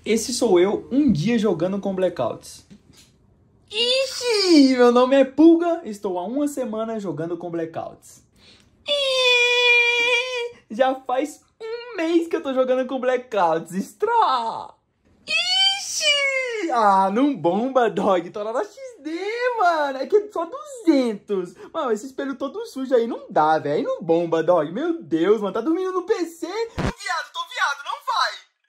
Esse sou eu, um dia jogando com Blackouts. Ixi, meu nome é Pulga, estou há uma semana jogando com Blackouts. Já faz um mês que eu tô jogando com Blackouts. Straw! Ixi! Ah, não bomba, dog. Tô lá na XD, mano. É que é só 200. Mano, esse espelho todo sujo aí não dá, velho. Aí não bomba, dog. Meu Deus, mano. Tá dormindo no PC? Viado, tô